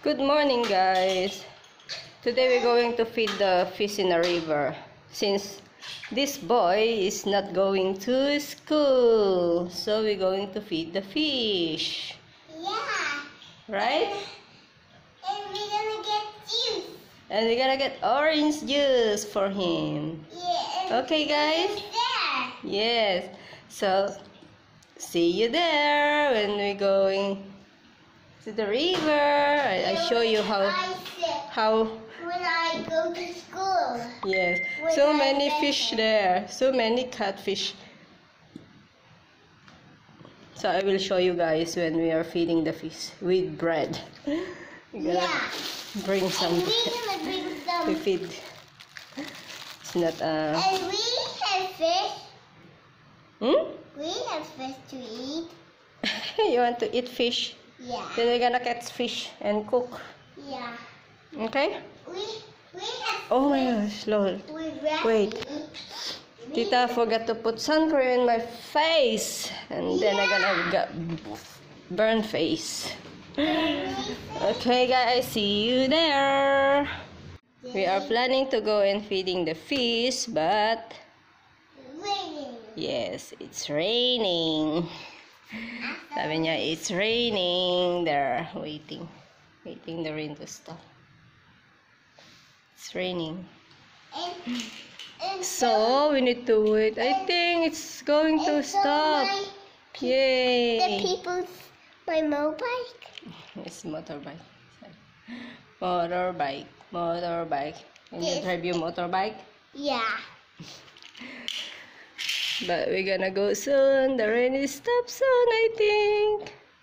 Good morning, guys. Today we're going to feed the fish in the river since this boy is not going to school. So we're going to feed the fish. Yeah. Right? And we're gonna get juice. And we're gonna get orange juice for him. Yeah. Okay, guys? There. Yes. So see you there when we're going to the river. I show you how When I go to school. yes, When so I many get fish there. there, so many catfish. So I will show you guys when we are feeding the fish with bread. We're gonna Yeah. bring some And we're gonna bring to some. feed. It's not And we have fish. We have fish to eat. You want to eat fish? Yeah. Then we're gonna catch fish and cook. Yeah. Okay? We have. Oh my gosh, Lord. Wait. Tita forgot to put sun cream in my face, and then I'm gonna get burn face. Okay, guys, see you there. We are planning to go and feeding the fish, but Raining. yes, it's raining. Sabi niya, it's raining. They're waiting the rain to stop. It's raining. And So we need to wait. I think it's going to stop. The Yay! people's my motorbike. It's motorbike. Motorbike. Can you Yes. drive your motorbike? Yeah. But we're gonna go soon. The rain is stop soon, I think.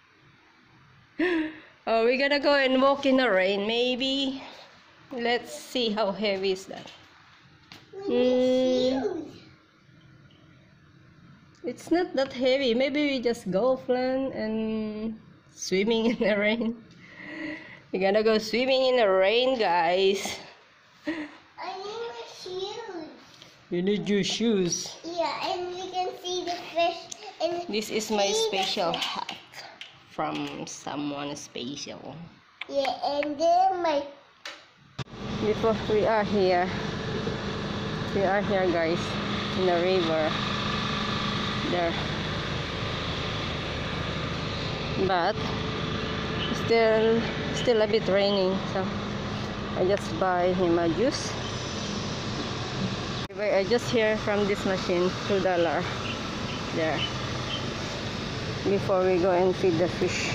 Oh, we're gonna go and walk in the rain, maybe. Let's see how heavy is that. It's not that heavy. Maybe we just go fun and swimming in the rain. We're gonna go swimming in the rain, guys. I need my shoes. You need your shoes. Yeah, and we can see the fish. And This is my see the special fish. hat from someone special. Yeah, and then my. Before we are here, guys, in the river. There. But still a bit raining, so I just buy him a juice. I just hear from this machine $2 there before we go and feed the fish.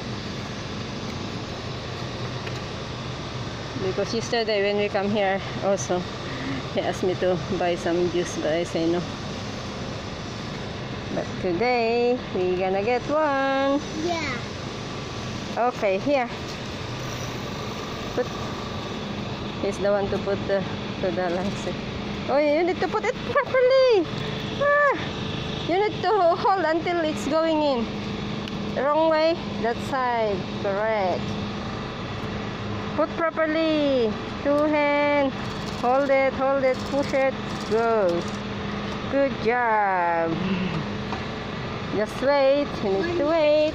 Because yesterday when we come here also he asked me to buy some juice, but I say no. But today we're gonna get one. Yeah. Okay, here. He's the one to put the $2. Oh, you need to put it properly. You need to hold until it's going in. Wrong way. That side. Correct. Put properly. 2 hands. Hold it. Push it. Go. Good job. Just wait. You need to wait.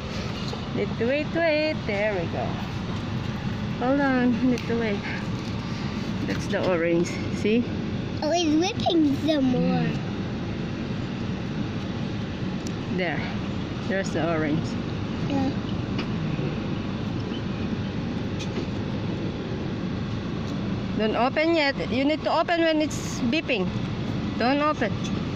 Wait. There we go. Hold on. You need to wait. That's the orange. See? Oh, it's whipping some more. There's the orange. Yeah. Don't open yet. You need to open when it's beeping. Don't open.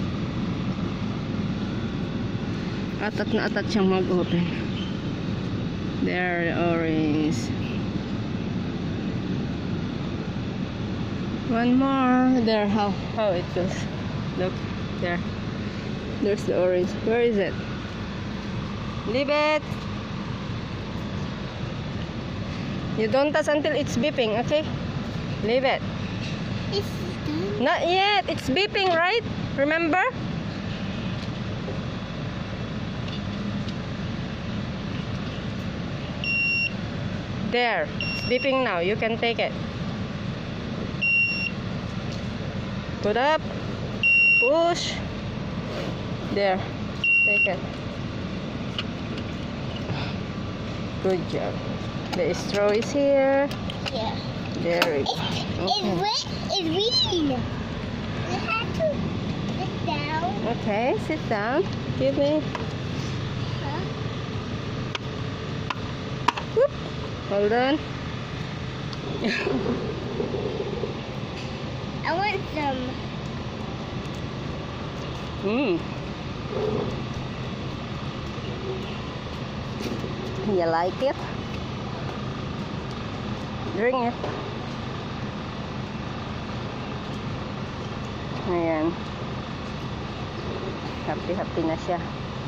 Atat na atat siyang mag-open. There, the orange. One more. There, how it goes. Look, there. There's the orange. Where is it? Leave it. You don't touch until it's beeping, okay? Leave it. It's done. Not yet. It's beeping, right? Remember? There. It's beeping now. You can take it. Put up. Push. There. Take it. Good job. The straw is here. Yeah. There it is. It's green. We have to sit down. Okay, sit down. Give me. Huh? Whoop. Hold on. I want some. You like it? Drink it. Ayan. Happy na siya.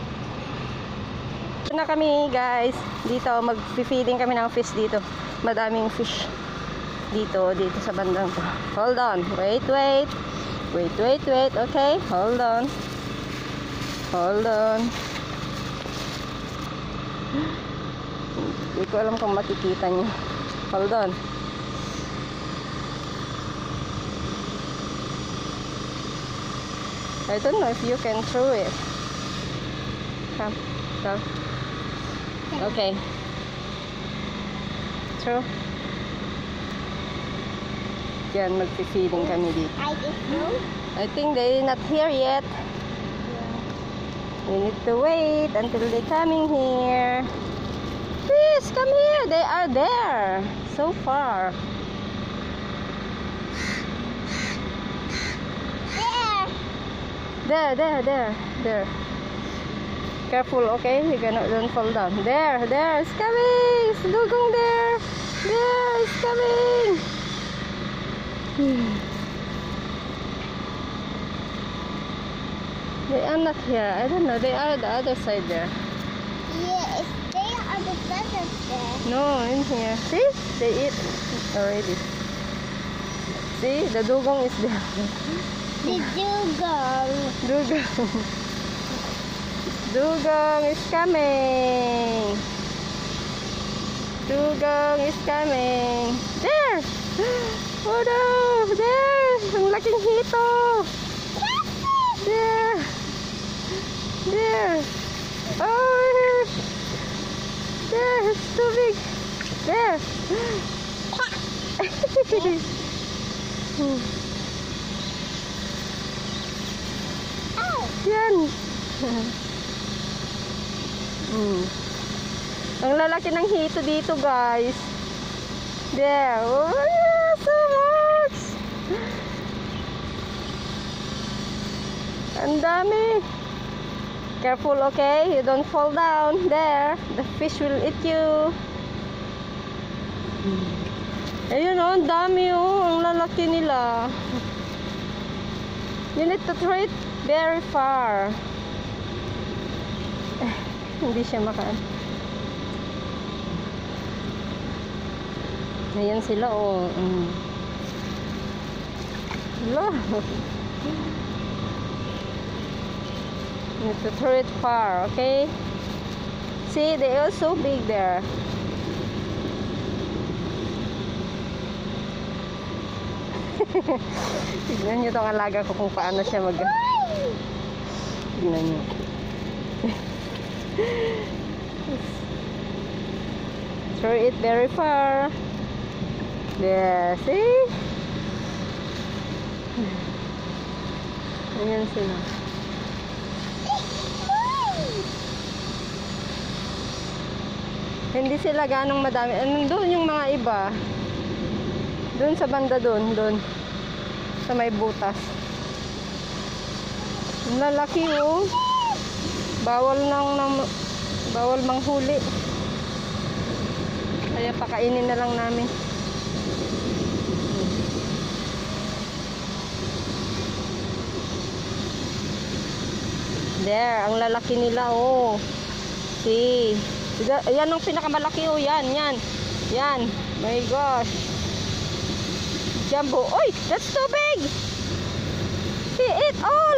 Ito na kami guys. Dito, mag-feeding kami ng fish dito. Madaming fish. Dito sa bandang to. Hold on. Wait. Okay, hold on. Hindi ko alam kung makikita niyo. Hold on. I don't know if you can throw it. Come. Okay. Throw. Yan, mag-feeding kami dito. I just know. I think they're not here yet. We need to wait until they're coming here. Please come here. They are there. So far. There. Careful, okay? You cannot don't fall down. There, it's coming. It's dugong there. There, it's coming. They are not here. I don't know. They are the other side there. Yeah, if they are the feathers there. No, in here. See? They eat already. See? The dugong is there. The dugong. Dugong is coming. There! Oh no! There! Ang laking hito! There! Oh! There! It's too big! There! Yan! Ang lalaki ng hito dito guys. There. Oh yeah, so much. Ang dami. Careful, okay? You don't fall down. There. The fish will eat you. Ayun oh, ang dami oh. Ang lalaki nila. You need to throw it very far. Hindi siya makaan. Ayan sila oh. Hello. You need to throw it far, okay? See, they are so big there. Tignan nyo itong alaga ko kung paano siya mag... Tignan nyo. Throw it very far. There, see? Ayan sila. Hindi sila ganong madami. Doon yung mga iba. Doon sa banda doon. Sa may butas. Ang lalaki oh. Bawal manghuli. Kaya pakainin na lang namin. There, ang lalaki nila oh. See. Ayan ang pinakamalaki oh. Yan. My gosh. Jumbo. Oy, that's too big. He ate all.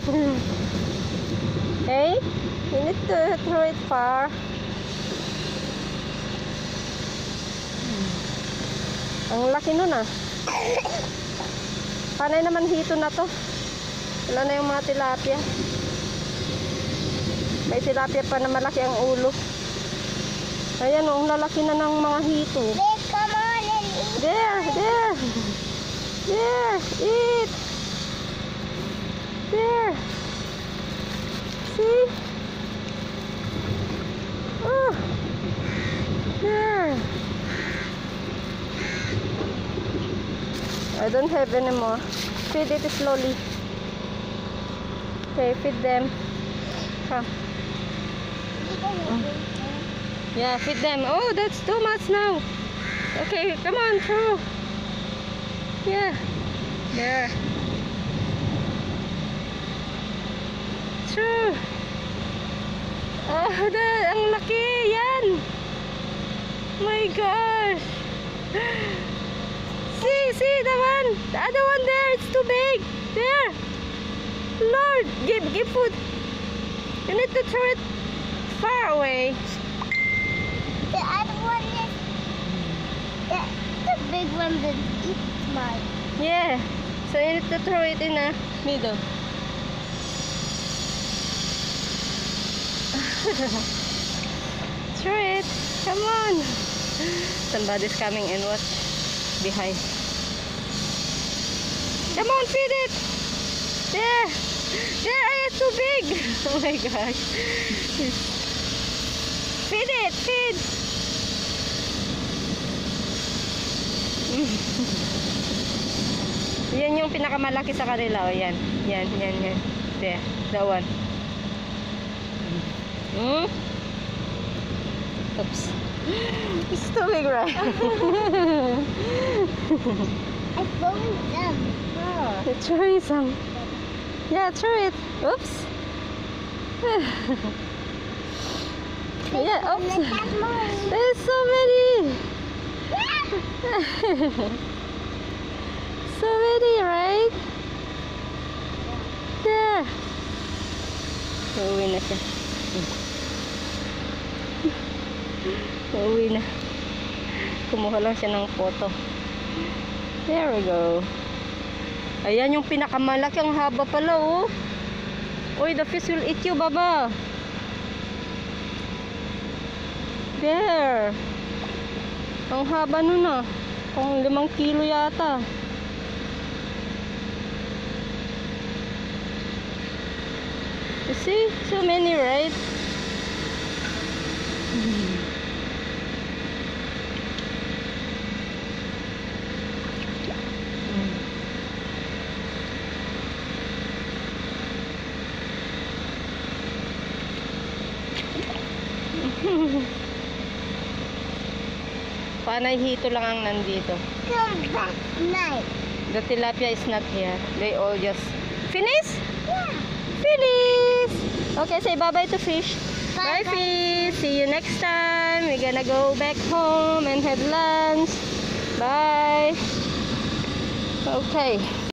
Okay? You need to throw it far. Ang laki nun ah. Panay naman hito na to. Wala na yung mga tilapia. May tilapia pa na malaki ang ulo. Ayan o, ang lalaki na ng mga hito. Babe, come on and eat. There, there. There, eat. There. See? Oh. There. I don't have any more. Feed it slowly. Okay, feed them. Come. Yeah, feed them. Oh, that's too much now. Okay, come on, through. Yeah. There. True. Oh, ang laki. Yan. My gosh. See the one. The other one there. It's too big. There. Lord, give food. You need to throw it far away. The other one is the big one that eats mine. Yeah. So you need to throw it in the middle. Throw it. Come on. Somebody's coming and watch behind. Come on, feed it. There. There, it's too big. Oh my gosh. Feed it, feed. Yan yung pinakamalaki sa kanila. O, yan. Yan. There, that one. Oops. It's too big, right? I'm throwing them. You're throwing some. Yeah, throw it. Oops. Yeah, oops. There's so many. So many, right? There. Uuwi na siya. Uuwi na. Kumuha lang siya ng photo. There we go. Ayan yung pinakamalaki. Ang haba pala, oh. Uy, the fish will eat you, baba. There. Ang haba nun, ah. Kung 5 kilo yata. You see? So many, right? Panay hito lang ang nandito. Come back night. The tilapia is not here. They all just finish? Yeah. Finish! Okay, say bye-bye to fish. Bye, Bye-bye. fish. See you next time. We're gonna go back home and have lunch. Bye. Okay.